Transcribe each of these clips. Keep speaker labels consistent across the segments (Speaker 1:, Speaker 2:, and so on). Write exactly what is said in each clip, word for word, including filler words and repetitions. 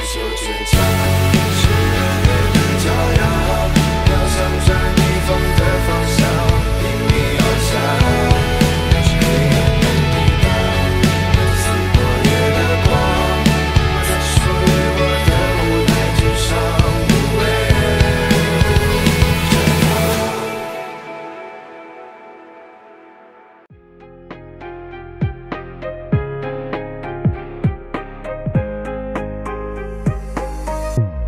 Speaker 1: 手倔强，是人也能照耀，要向着逆风的方向，迎你翱翔。是黑暗的地方，有似落叶的光，我在属于我的舞台之上，无畏绽放。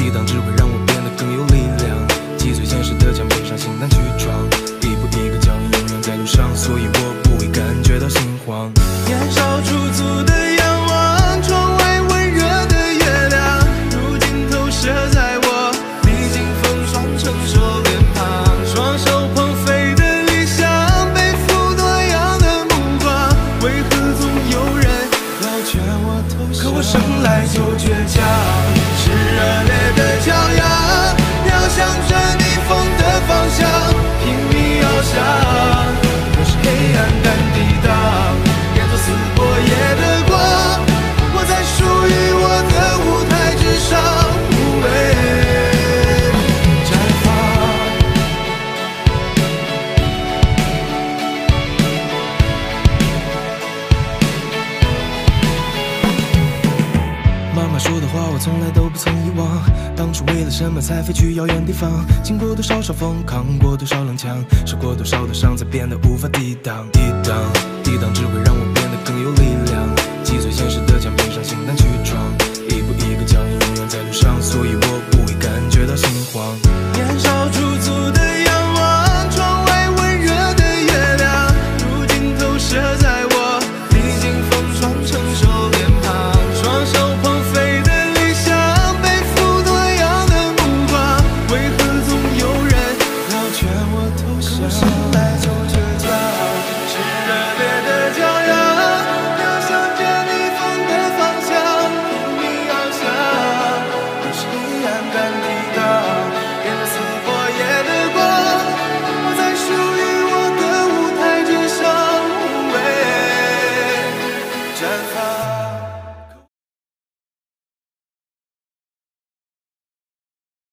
Speaker 1: 抵挡只会让我变得更有力量。击碎现实的墙壁上，心难去闯，一步一个脚印，永远在路上，所以我不会感觉到心慌。
Speaker 2: 年少驻足的仰望，窗外温热的月亮，如今投射在我历经风霜成熟脸庞。双手捧飞的理想，背负多样的目光，为何总有人要劝我投降？可我生来就倔强，是热烈的骄阳，要向着逆风的方向拼命翱翔。我是黑暗敢抵挡，演奏撕破夜的光，我在属于我的舞台之上无畏绽放。妈妈说的话我从来都不曾遗忘，当初为了什么才飞去遥远地方？经过多少少风，扛过多少踉跄，受过多少的伤，才变得无法抵挡。抵挡，抵挡只会让我变得更有力量。击碎现实的墙壁上，心难去